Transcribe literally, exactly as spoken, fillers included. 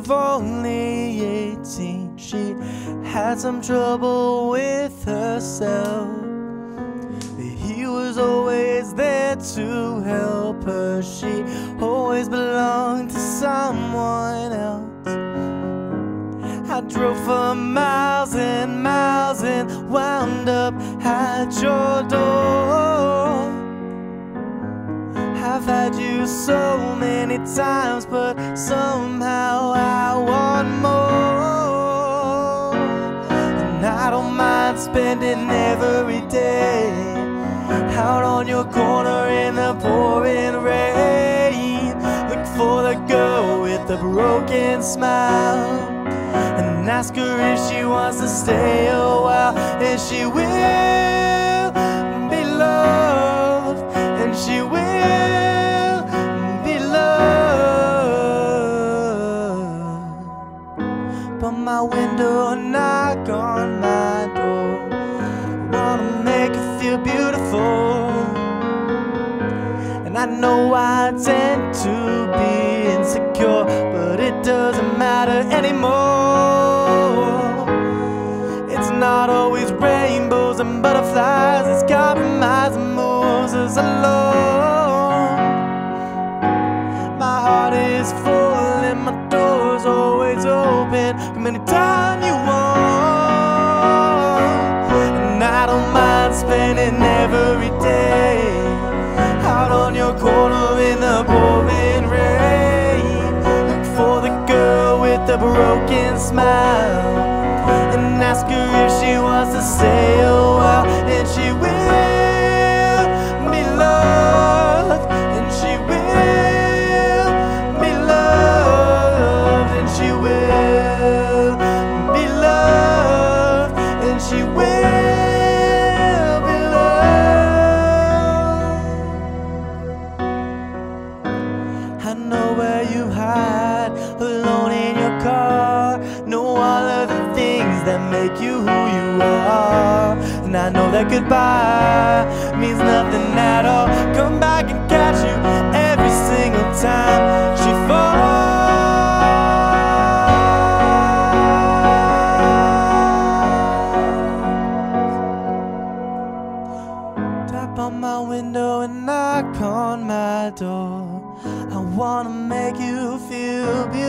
of only eighteen, she had some trouble with herself. He was always there to help her. She always belonged to someone else. I drove for miles and miles and wound up at your door. I've had you so many times, but somehow I want more. And I don't mind spending every day out on your corner in the pouring rain. Look for the girl with the broken smile and ask her if she wants to stay a while. And she will be loved, and she will be loved. But my window, knock on my door. I wanna make her feel beautiful, and I know I tend to be insecure, but it doesn't matter anymore. It's not always rainbows and butterflies, it's compromise and moves us along. My heart is full and my door's always open. Come anytime you want, and I don't mind spending every day out on your corner in the pouring rain. Look for the girl with the broken smile and ask her if she wants to stay a while. And she will be loved, and she will be loved, and she will be loved, and she will be loved. I know where you hide, alone in your car. Know all of the things that make you who you are. And I know that goodbye means nothing at all. Come back and catch you every single time she falls. Tap on my window and knock on my door. I wanna make you feel beautiful.